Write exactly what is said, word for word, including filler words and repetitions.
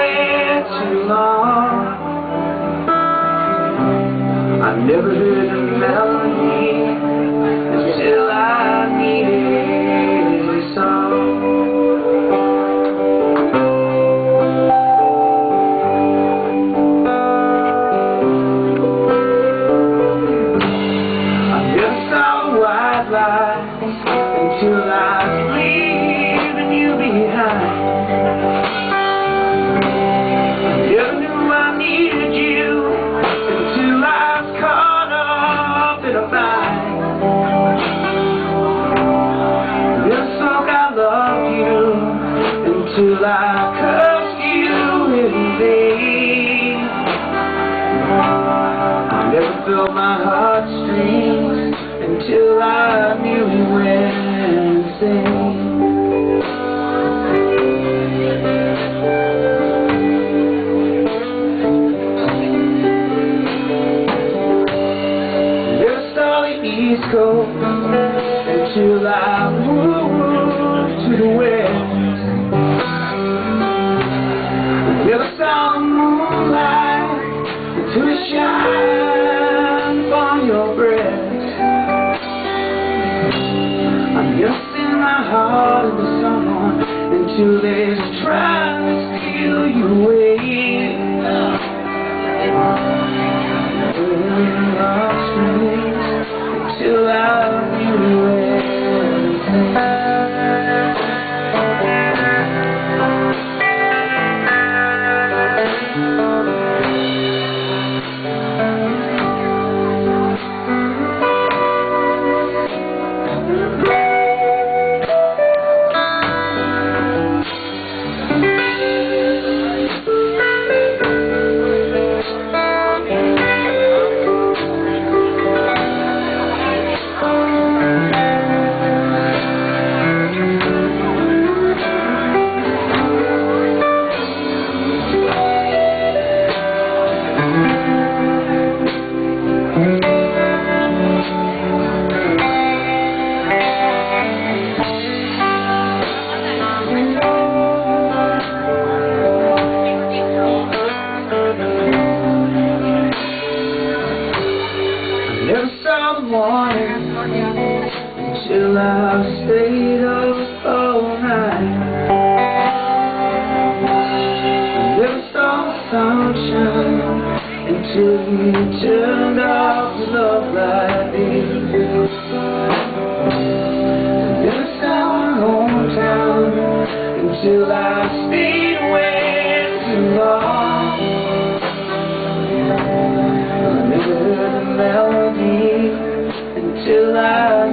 way too long. I never heard the melody until I needed a song. I never saw white lights until I was leaving you behind. I never knew I needed you until I was caught up in a bind. Never thought I loved you until I cursed you in vain. I never felt my heartstrings until I knew you went insane. Never saw the East Coast until I moved to the West. Never saw the moonlight until it shined upon your breast. You'll send my heart into someone until they're trying to steal you away. Until I knew you never saw the morning until I stayed up all night. Never saw the sunshine until you turned off the love light. Never saw my hometown until I stayed away too long. I never heard the melody until I